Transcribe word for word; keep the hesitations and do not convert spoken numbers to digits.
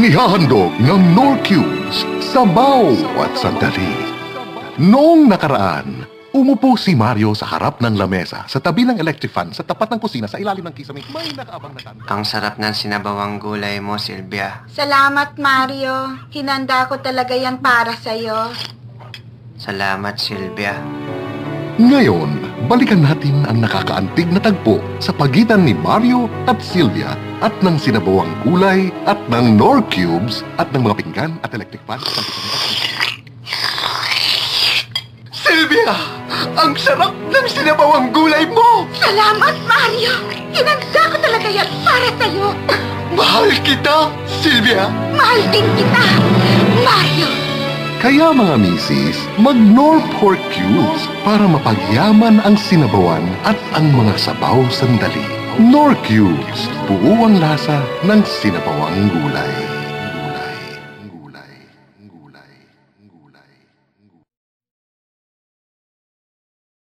Inihahandog ng Knorr Cubes sa bawat sandali. Noong nakaraan, umupo si Mario sa harap ng lamesa sa tabi ng electric fan sa tapat ng kusina sa ilalim ng kisame. May nakaabang na tanda. Ang sarap ng sinabawang gulay mo, Sylvia. Salamat, Mario. Hinanda ko talaga yan para sa'yo. Salamat, Sylvia. Ngayon, balikan natin ang nakakaantig na tagpo sa pagitan ni Mario at Sylvia at ng sinabawang gulay at ng Knorr Cubes at ng mga pinggan at electric fan. Sylvia! Ang sarap ng sinabawang gulay mo! Salamat, Mario. Hinanda ko talaga yan para sa'yo. Mahal kita, Sylvia! Mahal din kita, Mario. Kaya mga misis, mag-Knorr Pork Cubes para mapagyaman ang sinabawan at ang mga sabaw sandali. Knorr Cubes, buo ang lasa ng sinabawang gulay.